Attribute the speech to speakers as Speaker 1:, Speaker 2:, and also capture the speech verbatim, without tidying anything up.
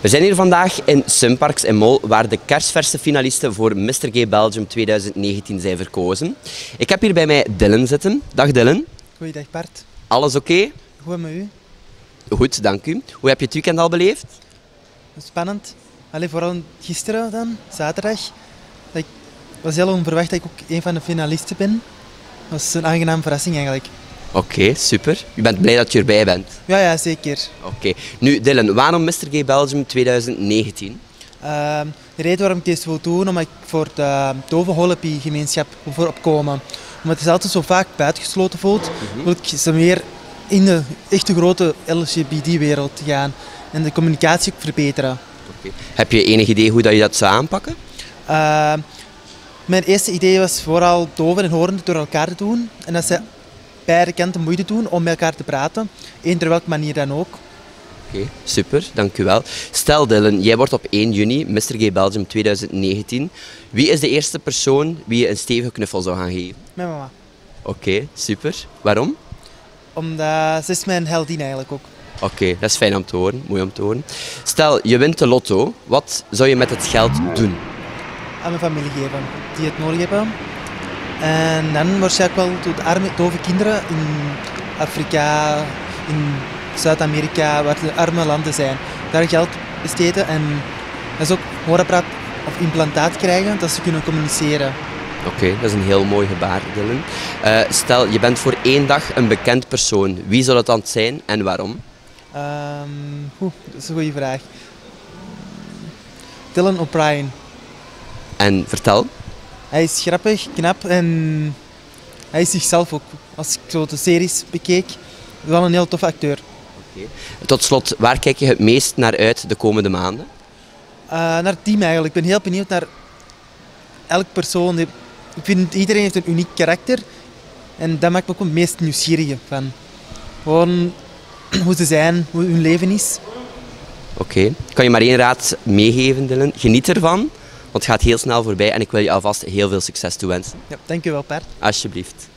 Speaker 1: We zijn hier vandaag in Sunparks in Mol, waar de kersverse finalisten voor mister Gay Belgium tweeduizend negentien zijn verkozen. Ik heb hier bij mij Dylan zitten. Dag Dylan.
Speaker 2: Goeiedag Bart.
Speaker 1: Alles oké? Okay?
Speaker 2: Goed met u?
Speaker 1: Goed, dank u. Hoe heb je het weekend al beleefd?
Speaker 2: Spannend. Allee, vooral gisteren dan, zaterdag. Dat ik was heel onverwacht dat ik ook een van de finalisten ben. Dat was een aangename verrassing eigenlijk.
Speaker 1: Oké, okay, super. Je bent blij dat je erbij bent?
Speaker 2: Ja, ja, zeker.
Speaker 1: Oké. Okay. Nu Dylan, waarom mister Gay Belgium tweeduizend negentien?
Speaker 2: Uh, de reden waarom ik deze wil doen, omdat ik voor de dove-holopi-gemeenschap wil opkomen. Omdat het altijd zo vaak buitengesloten voelt, mm-hmm. wil ik ze meer in de echte grote L G B T-wereld gaan en de communicatie ook verbeteren.
Speaker 1: Okay. Heb je enig idee hoe dat je dat zou aanpakken?
Speaker 2: Uh, mijn eerste idee was vooral doven en horenden door elkaar te doen. En dat ze beide kanten moeite doen om met elkaar te praten, eender welke manier dan ook.
Speaker 1: Oké, okay, super, dank u wel. Stel Dylan, jij wordt op één juni mister Gay Belgium tweeduizend negentien. Wie is de eerste persoon wie je een stevige knuffel zou gaan geven?
Speaker 2: Mijn mama.
Speaker 1: Oké, okay, super. Waarom?
Speaker 2: Omdat ze is mijn heldin eigenlijk ook.
Speaker 1: Oké, okay, dat is fijn om te horen, mooi om te horen. Stel, je wint de lotto, wat zou je met het geld doen?
Speaker 2: Aan mijn familie geven, die het nodig hebben. En dan waarschijnlijk wel tot de arme, dove kinderen in Afrika, in Zuid-Amerika, waar de arme landen zijn. Daar geld besteden en dat is ook hoorapparaat of implantaat krijgen, dat ze kunnen communiceren.
Speaker 1: Oké, okay, dat is een heel mooi gebaar, Dylan. Uh, stel, je bent voor één dag een bekend persoon. Wie zou dat dan zijn en waarom?
Speaker 2: Um, oeh, dat is een goede vraag. Dylan O'Brien.
Speaker 1: En vertel?
Speaker 2: Hij is grappig, knap en hij is zichzelf ook. Als ik zo de series bekeek, wel een heel toffe acteur.
Speaker 1: Okay. Tot slot, waar kijk je het meest naar uit de komende maanden?
Speaker 2: Uh, naar het team eigenlijk. Ik ben heel benieuwd naar elk persoon. Ik vind iedereen heeft een uniek karakter en dat maakt me ook het meest nieuwsgierig van. Gewoon hoe ze zijn, hoe hun leven is.
Speaker 1: Oké, okay. Kan je maar één raad meegeven, Dylan? Geniet ervan, want het gaat heel snel voorbij en ik wil je alvast heel veel succes toewensen.
Speaker 2: Ja, dank je wel, Bart.
Speaker 1: Alsjeblieft.